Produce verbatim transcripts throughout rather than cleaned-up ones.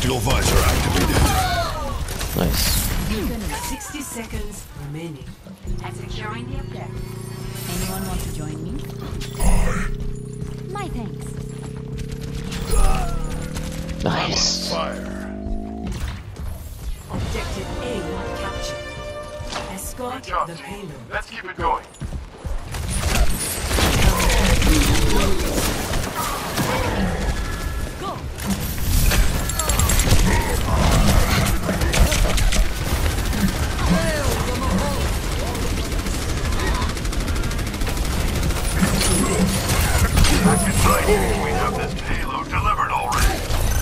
Tactical visor activated. Nice. sixty seconds remaining. I'm securing the objective. Anyone want to join me? My thanks. Nice. Fire. Objective A captured. Escort the payload. Let's keep it going. Go. Back inside. We have this payload delivered already.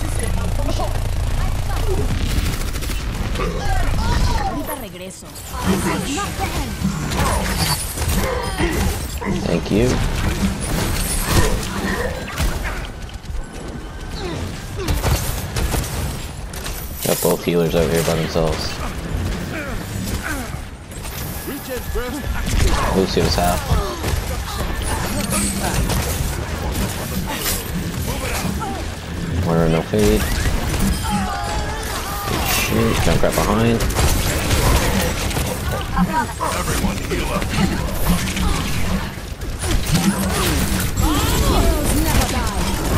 Ahorita regreso. This is not the end. Thank you. Got both healers over here by themselves. Lucio's half. Warner no fade. Good shoot. Jump right behind. Everyone heal up. Heroes never die.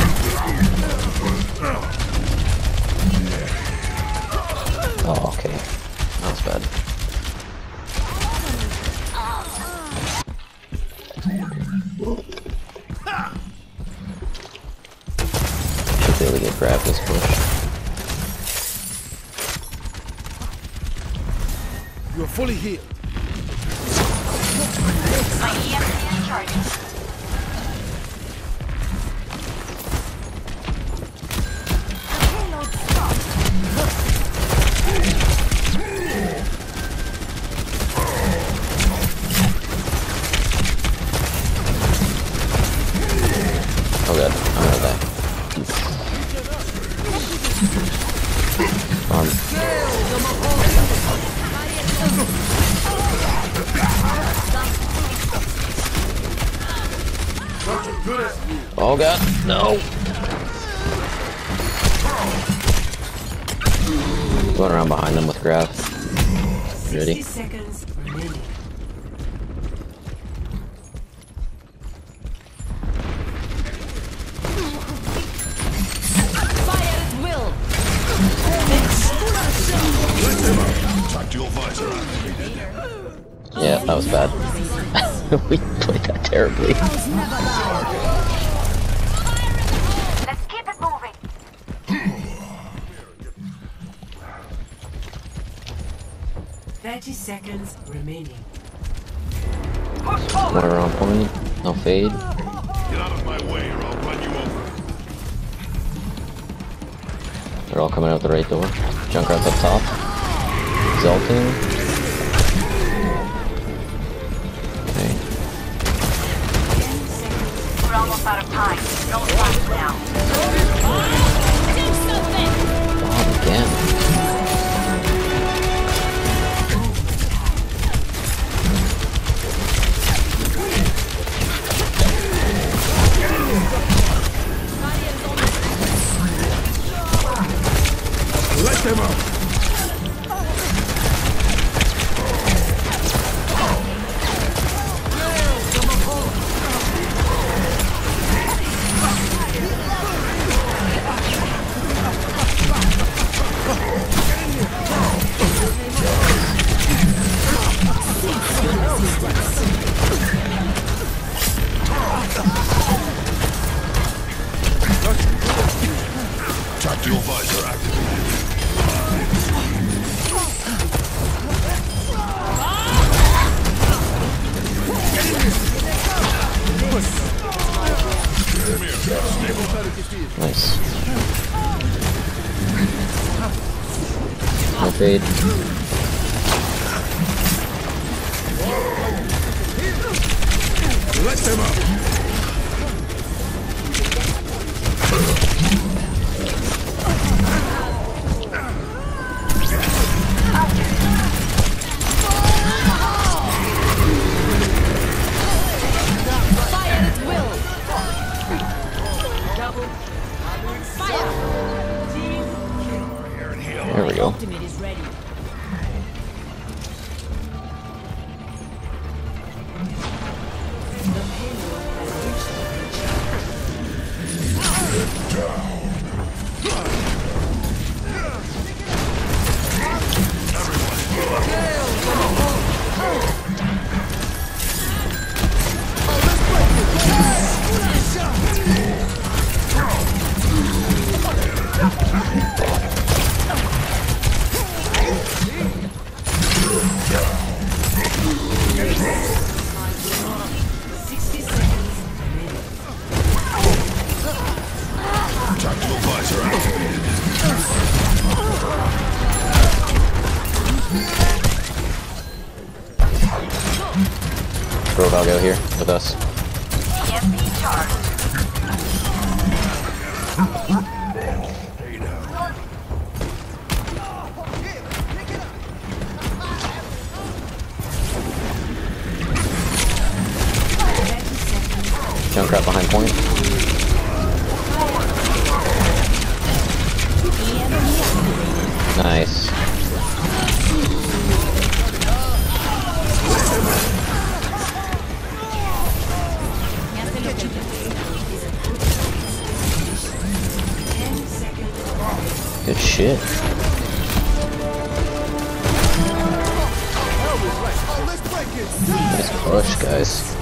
Oh, okay. That was bad. Should be able to get grabbed this push. You are fully healed. My E M P is charging. Payload stop. Oh god, I'm gonna die. Um, oh god, no! Going around behind them with grab. sixty Ready? seconds remaining. Fire at will. Tactical visor activated. Yeah, that was bad. We played that terribly. Heroes never die. Let's keep it moving. thirty seconds remaining. Push forward. Water on point, no fade. Get out of my way or I'll run you over. They're all coming out the right door. Junkrat's up top. Exalting. Okay. We're almost out of time. Don't stop now. Do something. God, again. Let them out. Tactical visor activated. Nice. No fade. Let them out. Fire! visor activated. Roadhog out here with us. E M P charged. Junkrat behind point. Nice. Good shit. Nice push, guys.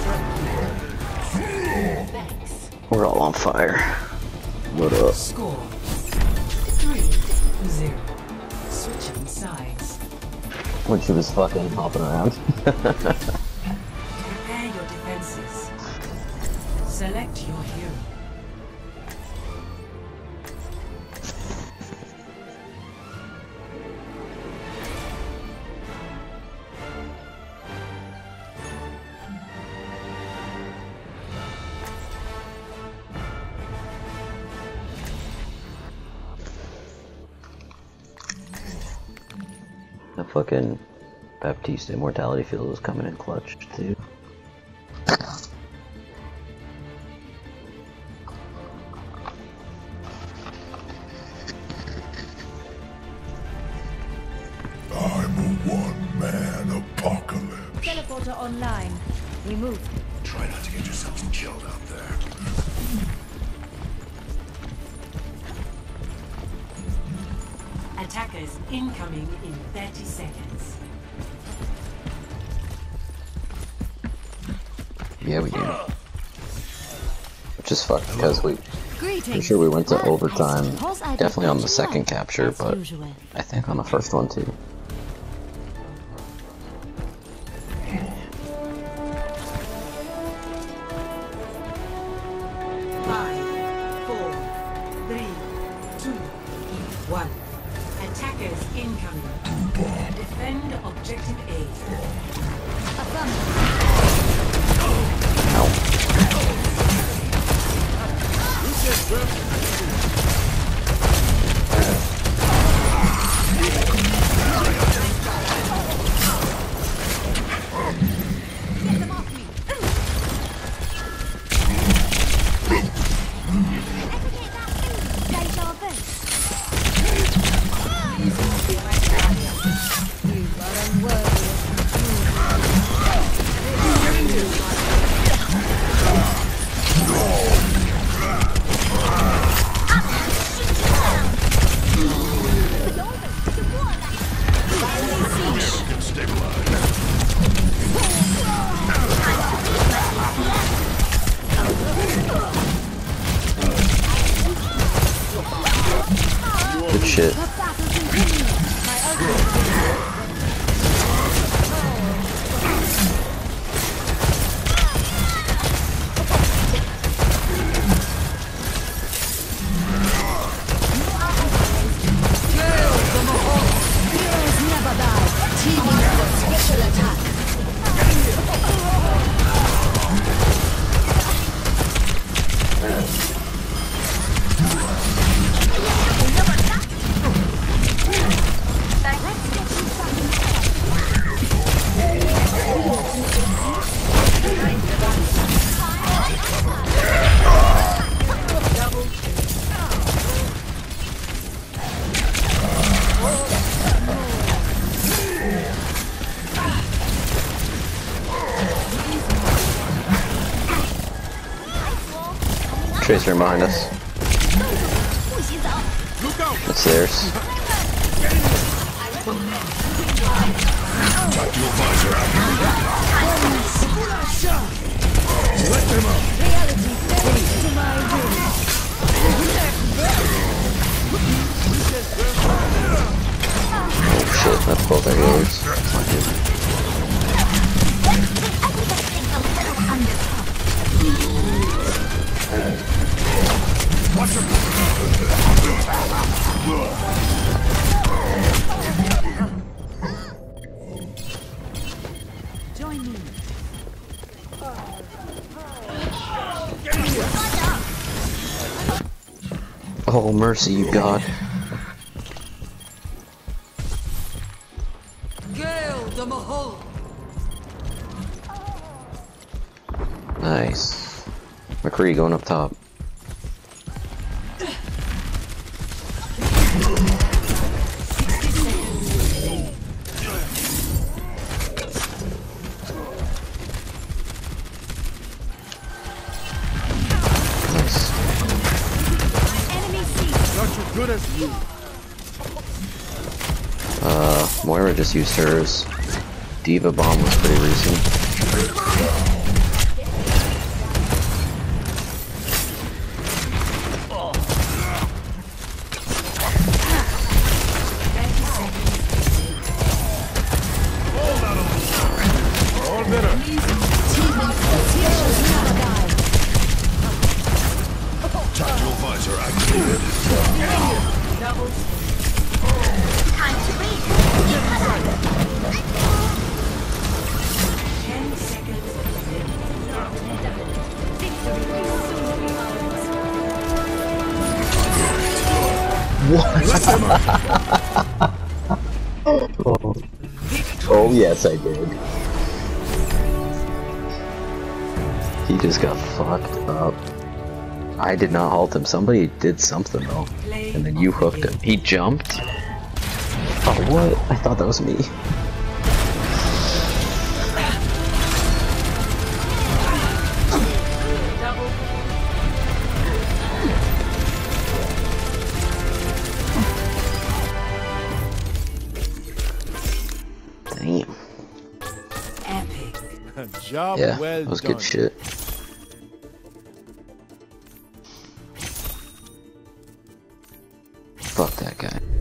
We're all on fire. What up? Score three zero. Switching sides. When she was fucking hopping around. Prepare your defenses. Select your hero. The fucking Baptiste Immortality Field was coming in clutch too. I'm a one-man apocalypse. Teleporter online. We move. Try not to get yourselves killed out there. Attackers incoming in thirty seconds. Yeah, we do. Which is fucked because we Greetings. pretty sure we went to Well, I overtime. suppose I Definitely on the did second well, capture, as but usual. I think on the first one too. Five, four, three, two, one. Attackers incoming. Defend objective A. Good shit. Tracer behind us. It's theirs. Tactical visor activated. Let them up. Oh shit, that's both our healers. That's not good. Watch your Join me. Oh, mercy, you God. Gale the Mahol. Nice. McCree going up top. Nice. Enemy C. Not as good as you. Uh, Moira just used hers. Diva Bomb was pretty recent. All better. Tactical visor activated. Time to leave. Ten seconds. Let them up. Oh yes, I did. He just got fucked up. I did not halt him. Somebody did something though. And then you hooked him. He jumped? Oh, what? I thought that was me. Damn. Epic. Job Yeah, well that was done. good shit. Fuck that guy.